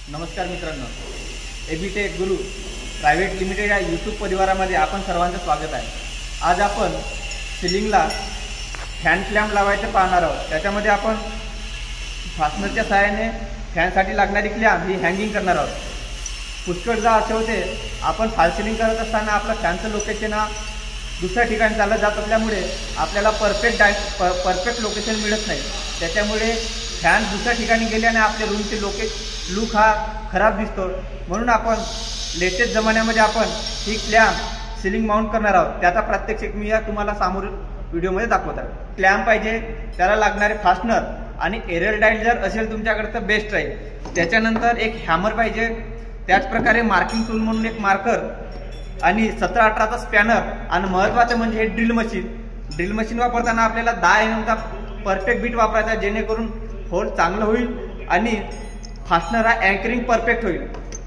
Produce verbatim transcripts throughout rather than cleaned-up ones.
नमस्कार मित्रांनो, एबीटेक गुरु private limited या यूट्यूब परिवारामध्ये आपण सर्वांचं स्वागत आहे। आज आपण सिलिंगला फॅन क्लॅम्प लावायचे पाहणार आहोत। त्याच्यामध्ये आपण फास्टनरच्या सहाय्याने फॅनसाठी लागणारी क्लॅम्प ही हँगिंग करणार आहोत। पुष्कळदा असे होते, आपण फॉल सिलिंग करत असताना आपलं फॅनचं लोकेशन दुसऱ्या ठिकाणी चालत जात असल्यामुळे आपल्याला परफेक्ट डाय परफेक्ट लोकेशन मिळत नाही। त्याच्यामुळे फॅन दुसऱ्या ठिकाणी गेल्याने आपल्या रूमचे लोके लुक हा खराब दिसतो। म्हणून आपण लेटेस्ट जमान्यामध्ये आपण ही क्लॅम्प सिलिंग माउंट करणार आहोत। त्याचा प्रात्यक्षिक मी या तुम्हाला समोर व्हिडिओमध्ये दाखवत आहे। क्लॅम्प पाहिजे, त्याला लागणारे फास्टनर आणि एरर डायल जर असेल तुमच्याकडे तर बेस्ट राहील। त्याच्यानंतर एक हॅमर पाहिजे, त्याचप्रकारे मार्किंग टूल म्हणून एक मार्कर आणि सतरा अठराचा स्पॅनर आणि महत्त्वाचं म्हणजे हे ड्रिल मशीन। ड्रिल मशीन वापरताना आपल्याला दहा एम एमचा परफेक्ट बीट वापरायचा, जेणेकरून होल चांगलं होईल आणि फास्टनर हा अँकरिंग परफेक्ट होईल।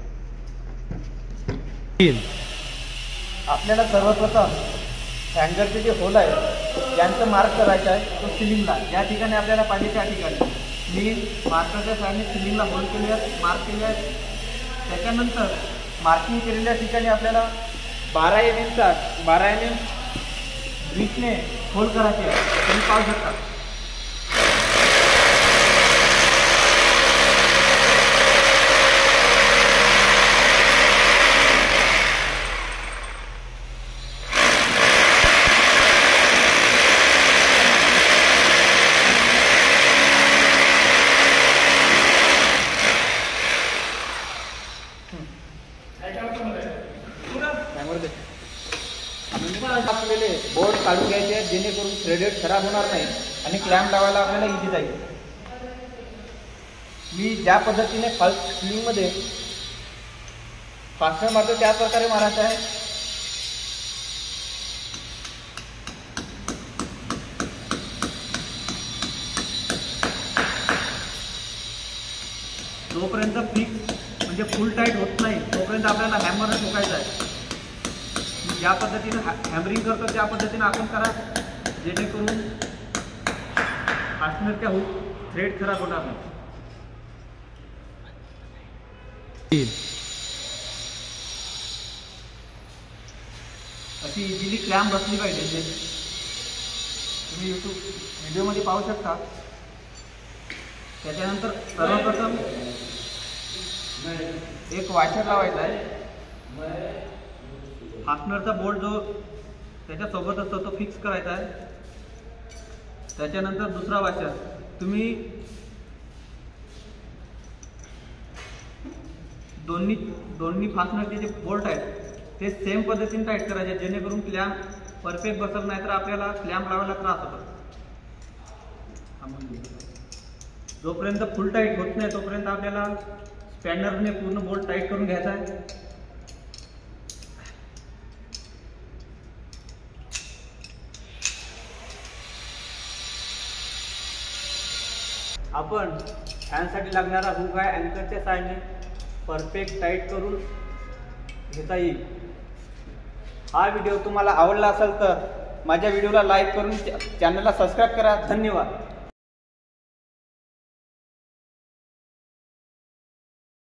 आपल्याला सर्वप्रथम हँगरचे जे होल आहे यांचं मार्क करायचं आहे, तो सिलिंगला ज्या ठिकाणी आपल्याला पाहिजे त्या ठिकाणी मी मार्करच्या साहाय्याने सिलिंगला होल केले आहेत, मार्क केले आहेत। त्याच्यानंतर मार्किंग केलेल्या ठिकाणी आपल्याला बारा एम एमचा बारा एम एम ब्रिकने होल करायचे आहे। तुम्ही पाहू शकता। आपल्याला बोर्ड काढून घ्यायचे आहेत, जेणेकरून थ्रेडेड खराब होणार नाही आणि क्लॅम्प लावायला आपल्याला इझी जाईल। मी ज्या पद्धतीने फॉल सिलिंगमध्ये फास्टनर मारतो त्या प्रकारे मारायचं आहे। जोपर्यंत फिक्स म्हणजे फुल टाईट होत नाही तोपर्यंत आपल्याला हॅमरने ठोकायचं आहे। ज्या पद्धतीने हॅमरिंग करतो त्या पद्धतीने आपण करा, जेणेकरून फास्टनरच्या हुक थ्रेड खराब होणार नाही। अशी इझिली क्लॅम्प बसली पाहिजे, तुम्ही यूट्यूब व्हिडिओमध्ये पाहू शकता। त्याच्यानंतर सर्वप्रथम एक वाशर लावायचा आहे। फास्टनरचा बोल्ट जो त्याच्यासोबत असतो तो फिक्स करायचा आहे। त्याच्यानंतर दुसरा वाशर तुम्ही दोन्ही दोन्ही फास्टनरचे जे बोल्ट आहेत ते सेम पद्धतीने टाईट करायचे, जेणेकरून क्लॅम्प परफेक्ट बसत नाही तर आपल्याला क्लॅम्प लावायला त्रास होतो। जोपर्यंत फुल टाईट होत नाही तोपर्यंत आपल्याला स्पॅनरने पूर्ण बोल्ट टाईट करून घ्यायचा आहे। आपण फॅनसाठी लागणारा हुक आहे अँकरच्या साहाय्याने परफेक्ट टाईट करून घेता येईल। हा व्हिडिओ तुम्हाला आवडला असेल तर माझ्या व्हिडिओला लाईक करून चॅनलला सबस्क्राईब करा। धन्यवाद।